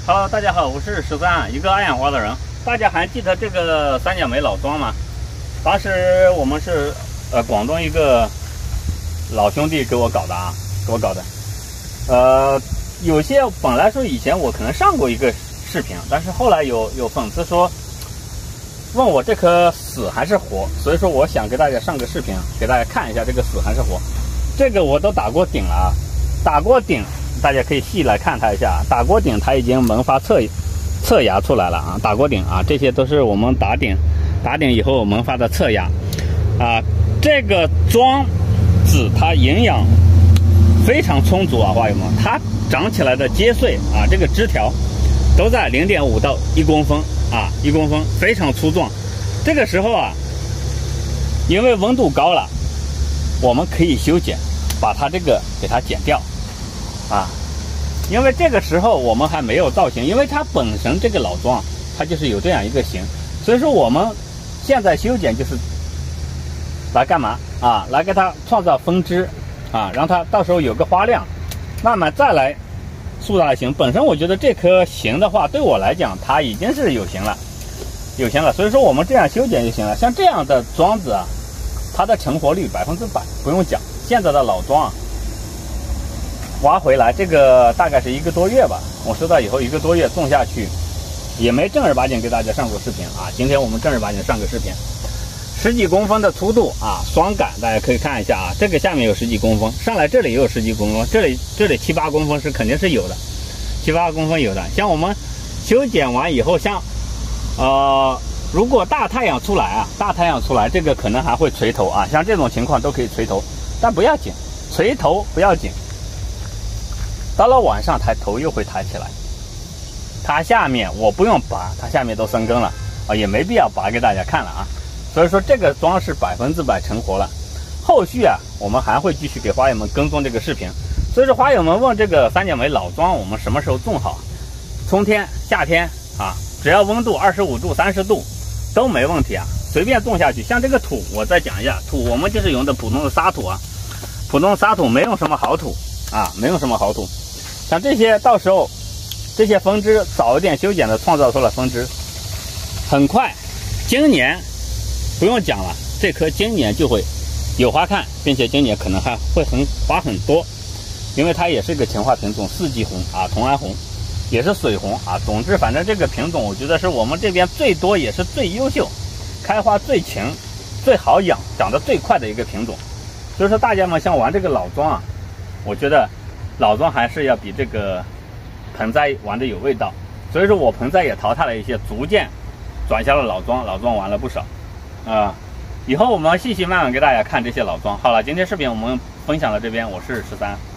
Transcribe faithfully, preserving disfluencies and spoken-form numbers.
Hello， 大家好，我是十三，一个爱养花的人。大家还记得这个三角梅老桩吗？当时我们是呃广东一个老兄弟给我搞的啊，给我搞的。呃，有些本来说以前我可能上过一个视频，但是后来有有粉丝说问我这棵死还是活，所以说我想给大家上个视频，给大家看一下这个死还是活。这个我都打过顶了啊，打过顶。大家可以细来看它一下，打过顶，它已经萌发侧侧芽出来了啊！打过顶啊，这些都是我们打顶打顶以后萌发的侧芽啊。这个桩子它营养非常充足啊，花友们，它长起来的接穗啊，这个枝条都在零点五到一公分啊，一公分非常粗壮。这个时候啊，因为温度高了，我们可以修剪，把它这个给它剪掉。啊，因为这个时候我们还没有造型，因为它本身这个老桩它就是有这样一个形，所以说我们现在修剪就是来干嘛啊？来给它创造分支啊，让它到时候有个花量，慢慢再来塑造形。本身我觉得这颗形的话，对我来讲它已经是有形了，有形了，所以说我们这样修剪就行了。像这样的桩子啊，它的成活率百分之百，不用讲。现在的老桩啊。挖回来这个大概是一个多月吧，我收到以后一个多月种下去，也没正儿八经给大家上过视频啊。今天我们正儿八经上个视频，十几公分的粗度啊，双杆大家可以看一下啊，这个下面有十几公分，上来这里也有十几公分，这里这里七八公分是肯定是有的，七八公分有的。像我们修剪完以后，像呃如果大太阳出来啊，大太阳出来这个可能还会垂头啊，像这种情况都可以垂头，但不要紧，垂头不要紧。到了晚上，它头又会抬起来。它下面我不用拔，它下面都生根了啊，也没必要拔给大家看了啊。所以说这个桩是百分之百成活了。后续啊，我们还会继续给花友们跟踪这个视频。所以说花友们问这个三角梅老桩我们什么时候种好？春天、夏天啊，只要温度二十五度、三十度都没问题啊，随便种下去。像这个土，我再讲一下，土我们就是用的普通的沙土啊，普通的沙土没用什么好土啊，没用什么好土。像这些到时候这些分支早一点修剪的创造出了分支，很快今年不用讲了，这棵今年就会有花看，并且今年可能还会很花很多，因为它也是一个情花品种，四季红啊，同安红也是水红啊。总之反正这个品种我觉得是我们这边最多也是最优秀，开花最勤，最好养，长得最快的一个品种。所以说大家们像玩这个老桩啊，我觉得老桩还是要比这个盆栽玩的有味道，所以说我盆栽也淘汰了一些，逐渐转向了老桩，老桩玩了不少啊。以后我们细细慢慢给大家看这些老桩。好了，今天视频我们分享到这边，我是十三。